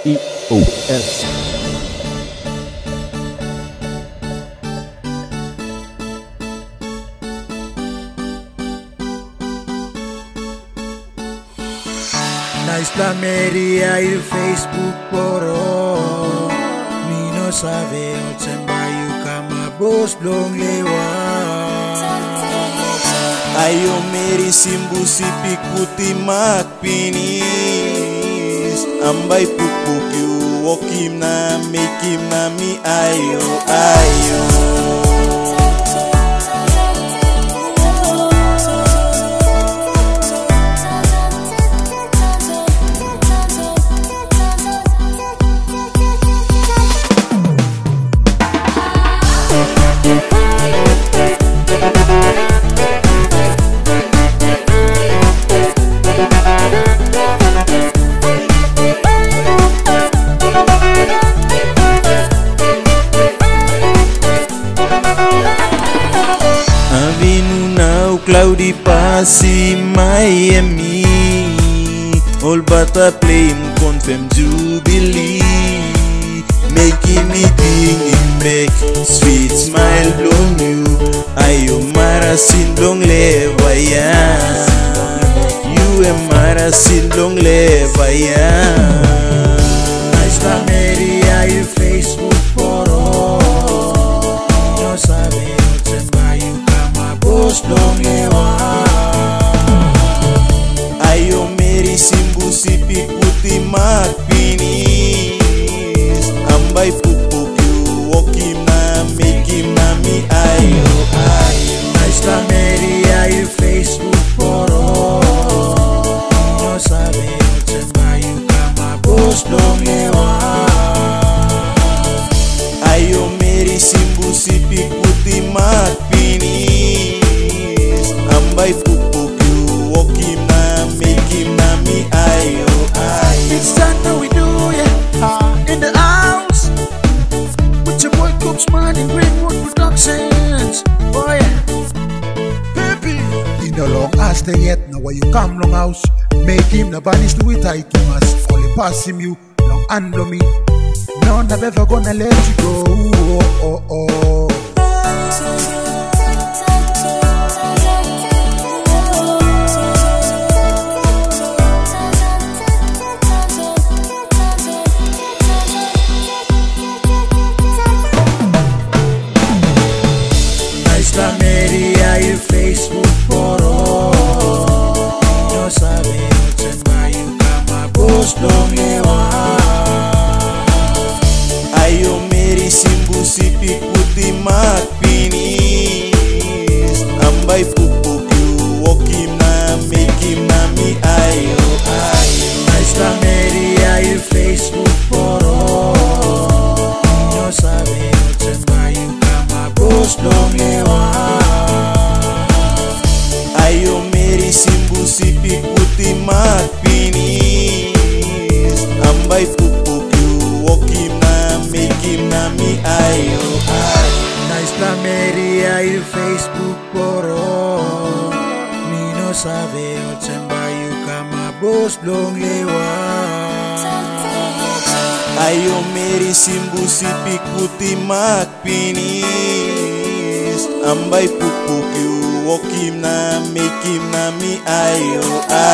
EOS. Nice la media il Facebook poro Nino sabe otsemba you kama boss long lewa Ayo meri simbu sipik putih mak pinis Ambai pukpuk you wokim na mekim na mi ayo ayo Cloudy pasi Miami All but I play him confirm Jubilee Making me think him make sweet smile long you Ayo marasin long leva ya You am marasin long leva ya Nice la media il Facebook poro No sabe otsemba you kama boss long lewa Ayo meri simbu sipik putih mak pinis Ambai pukpuk you wokim na mekim na mi ayo ayo Nice la media il Facebook poro No sabe otsemba you kama boss long lewa Ayo meri simbu sipik putih mak pinis Ambai pukpuk you wokim na mekim na mi ayo ayo It's time that we do yeah in the house with your boy Coops, Mahn in Greenwood Productions. Oh yeah, baby. In the long ass day yet now why you come long house. Make him the vanish to it I to us. Only pass him you long and blow me. None I'm ever gonna let you go. Oh oh oh. La media il Facebook poro No sabe otsemba you kama boss long lewa Ayo meri simbu sipik putih mak pinis Ambai pukpuk you wokim na mekim na mi ayo ayo Nice la media il Facebook poro No sabe otsemba you kama boss long lewa Ayo meri simbu sipik putih mak pinis Ambai pukpuk you wokim na mekim na mi ayo ayo Nice la media il Facebook poro Nino sabe otsemba you kama boss long lewa Ayo meri simbu sipik putih mak pinis Ambai pukpuk you wokim na mekim na mi ayo